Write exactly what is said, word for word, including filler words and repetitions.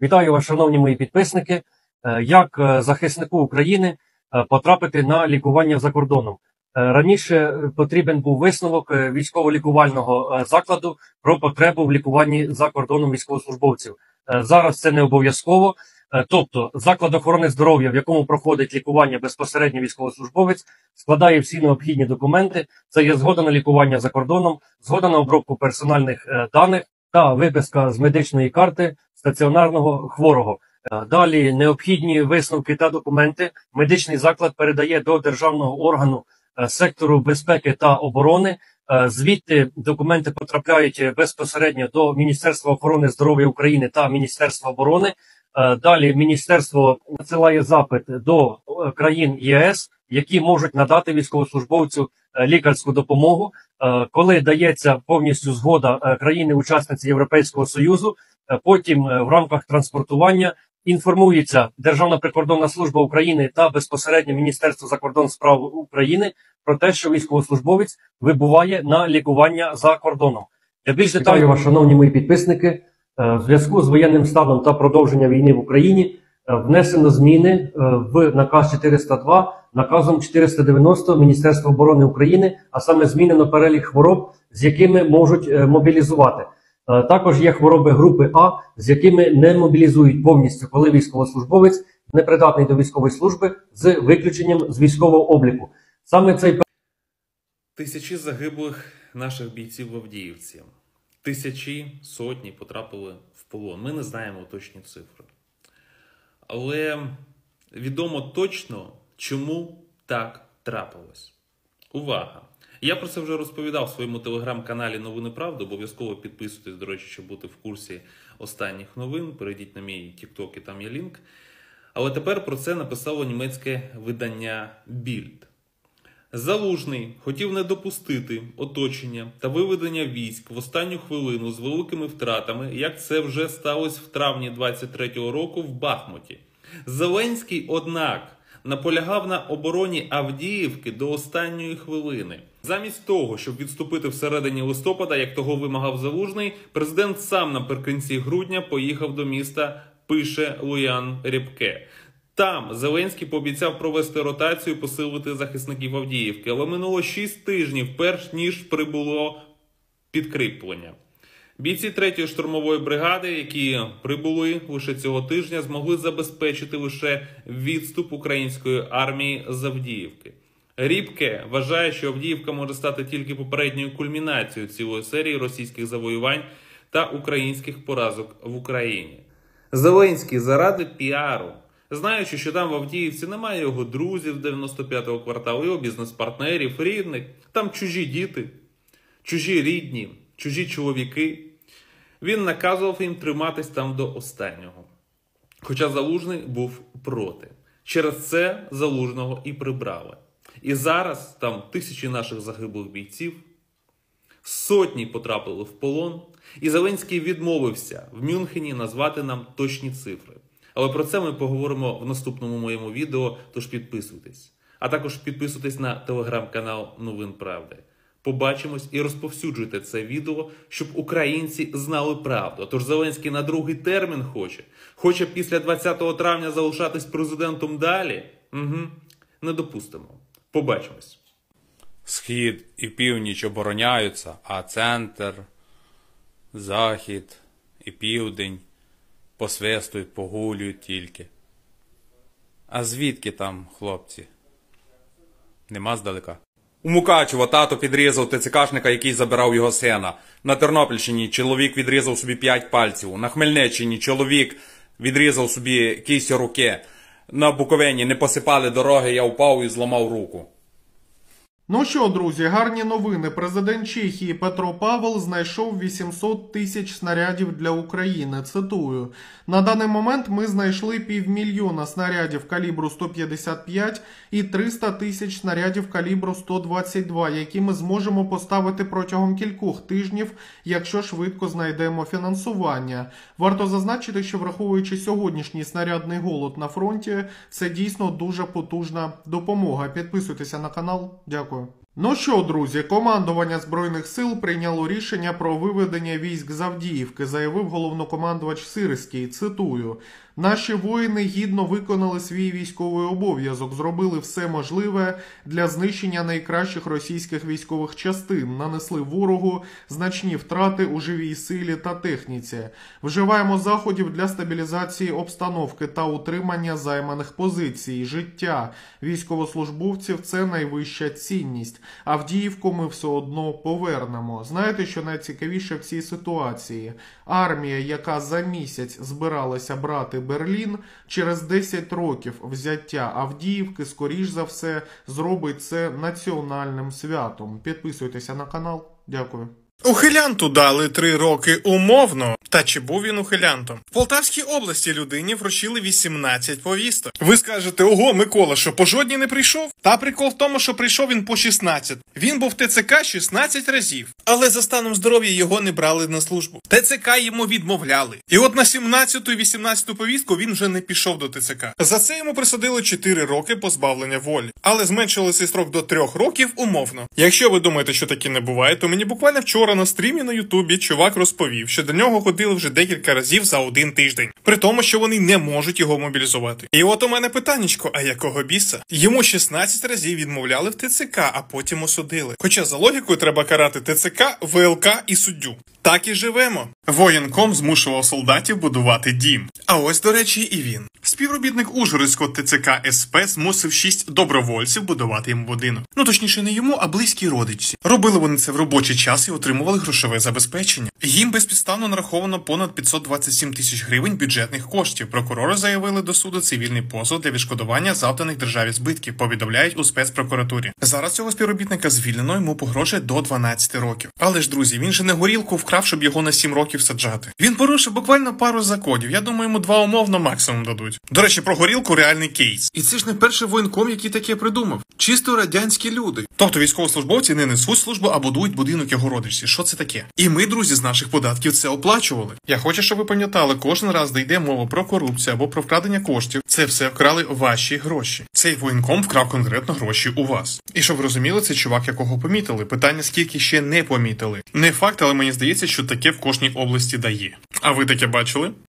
Вітаю вас, шановні мої підписники. Як захиснику України потрапити на лікування за кордоном? Раніше потрібен був висновок військово-лікувального закладу про потребу в лікуванні за кордоном військовослужбовців. Зараз це не обов'язково. Тобто заклад охорони здоров'я, в якому проходить лікування безпосередньо військовослужбовець, складає всі необхідні документи. Це є згода на лікування за кордоном, згода на обробку персональних даних та виписка з медичної карти стаціонарного хворого. Далі необхідні висновки та документи медичний заклад передає до державного органу сектору безпеки та оборони. Звідти документи потрапляють безпосередньо до Міністерства охорони здоров'я України та Міністерства оборони. Далі міністерство надсилає запит до країн ЄС, які можуть надати військовослужбовцю лікарську допомогу. Коли дається повністю згода країни-учасниці Європейського Союзу, потім в рамках транспортування інформується Державна прикордонна служба України та безпосередньо Міністерство закордонних справ України про те, що військовослужбовець вибуває на лікування за кордоном. Я більш детально вас, шановні мої підписники, в зв'язку з воєнним станом та продовження війни в Україні внесено зміни в наказ чотириста два, наказом чотириста дев'яносто Міністерства оборони України, а саме змінено перелік хвороб, з якими можуть мобілізувати. Також є хвороби групи А, з якими не мобілізують повністю, коли військовослужбовець непридатний до військової служби, з виключенням з військового обліку. Саме цей Тисячі загиблих наших бійців в Авдіївці. Тисячі, сотні потрапили в полон. Ми не знаємо точні цифри. Але відомо точно, чому так трапилось. Увага! Я про це вже розповідав в своєму телеграм-каналі «Новини Правди». Обов'язково підписуйтесь, до речі, щоб бути в курсі останніх новин. Перейдіть на мій тік-ток, і там є лінк. Але тепер про це написало німецьке видання Більд. Залужний хотів не допустити оточення та виведення військ в останню хвилину з великими втратами, як це вже сталося в травні двадцять третього року в Бахмуті. Зеленський, однак, наполягав на обороні Авдіївки до останньої хвилини. Замість того, щоб відступити всередині листопада, як того вимагав Залужний, президент сам наприкінці грудня поїхав до міста, пише Луян Рєпке. Там Зеленський пообіцяв провести ротацію і посилити захисників Авдіївки. Але минуло шість тижнів, перш ніж прибуло підкріплення. Бійці третьої штурмової бригади, які прибули лише цього тижня, змогли забезпечити лише відступ української армії з Авдіївки. Рєпке вважає, що Авдіївка може стати тільки попередньою кульмінацією цілої серії російських завоювань та українських поразок в Україні. Зеленський заради піару, знаючи, що там в Авдіївці немає його друзів з дев'яносто п'ятого кварталу, його бізнес-партнерів, рідних, там чужі діти, чужі рідні, чужі чоловіки, він наказував їм триматись там до останнього. Хоча Залужний був проти. Через це Залужного і прибрали. І зараз там тисячі наших загиблих бійців, сотні потрапили в полон, і Зеленський відмовився в Мюнхені назвати нам точні цифри. Але про це ми поговоримо в наступному моєму відео, тож підписуйтесь. А також підписуйтесь на телеграм-канал Новин Правди. Побачимось і розповсюджуйте це відео, щоб українці знали правду. Тож Зеленський на другий термін хоче. Хоче після двадцятого травня залишатись президентом далі? Угу. Не допустимо. Побачимось. Схід і північ обороняються, а центр, захід і південь посвистують, погулюють тільки. А звідки там, хлопці? Нема здалека. У Мукачево тато підрізав ТЦКшника, який забирав його сина. На Тернопільщині чоловік відрізав собі п'ять пальців. На Хмельниччині чоловік відрізав собі кість руки. На Буковині не посипали дороги, я впав і зламав руку. Ну що, друзі, гарні новини. Президент Чехії Петро Павел знайшов вісімсот тисяч снарядів для України. Цитую. На даний момент ми знайшли півмільйона снарядів калібру сто п'ятдесят п'ять і триста тисяч снарядів калібру сто двадцять два, які ми зможемо поставити протягом кількох тижнів, якщо швидко знайдемо фінансування. Варто зазначити, що враховуючи сьогоднішній снарядний голод на фронті, це дійсно дуже потужна допомога. Підписуйтеся на канал. Дякую. Ну що, друзі, командування Збройних сил прийняло рішення про виведення військ з Авдіївки, заявив головнокомандувач Сирський, цитую: «Наші воїни гідно виконали свій військовий обов'язок, зробили все можливе для знищення найкращих російських військових частин, нанесли ворогу значні втрати у живій силі та техніці. Вживаємо заходів для стабілізації обстановки та утримання займаних позицій. Життя військовослужбовців – це найвища цінність. Авдіївку ми все одно повернемо». Знаєте, що найцікавіше в цій ситуації? Армія, яка за місяць збиралася брати Берлін, через десять років взяття Авдіївки, скоріш за все, зробить це національним святом. Підписуйтеся на канал. Дякую. Ухилянту дали три роки умовно. Та чи був він ухилянтом? В Полтавській області людині вручили вісімнадцять повісток. Ви скажете: ого, Микола, що по жодній не прийшов? Та прикол в тому, що прийшов він по шістнадцять. Він був в ТЦК шістнадцять разів. Але за станом здоров'я його не брали на службу. ТЦК йому відмовляли. І от на сімнадцяту і вісімнадцяту повістку він вже не пішов до ТЦК. За це йому присудили чотири роки позбавлення волі. Але зменшили цей строк до трьох років умовно. Якщо ви думаєте, що таке не буває, то мені буквально вчора на стрімі на Ютубі чувак розповів, що до нього ходили вже декілька разів за один тиждень. При тому, що вони не можуть його мобілізувати. І от у мене питаннячко, а якого біса? Йому шістнадцять разів відмовляли в ТЦК, а потім осудили. Хоча за логікою треба карати ТЦК, ВЛК і суддю. Так і живемо. Воєнком змушував солдатів будувати дім. А ось, до речі, і він. Співробітник Ужгородського ТЦК СП змусив шість добровольців будувати йому будинок. Ну, точніше, не йому, а близькій родичці. Робили вони це в робочий час і отримували грошове забезпечення. Їм безпідставно нараховано понад п'ятсот двадцять сім тисяч гривень бюджетних коштів. Прокурори заявили до суду цивільний позов для відшкодування завданих державі збитків, повідомляють у спецпрокуратурі. Зараз цього співробітника звільнено, йому погрожує до дванадцяти років. Але ж, друзі, він же не горілку вкрав, щоб його на сім років саджати. Він порушив буквально пару законів. Я думаю, йому два умовно максимум дадуть. До речі, про горілку реальний кейс. І це ж не перший воєнком, який таке придумав. Чисто радянські люди. Тобто військовослужбовці не несуть службу, а будують будинок його родичці. Що це таке? І ми, друзі, з наших податків це оплачували. Я хочу, щоб ви пам'ятали, кожен раз, де йде мова про корупцію або про вкрадення коштів, це все вкрали ваші гроші. Цей воєнком вкрав конкретно гроші у вас. І щоб ви розуміли, це чувак, якого помітили. Питання, скільки ще не помітили. Не факт, але мені здається, що таке в кожній області дає. А ви таке бачили?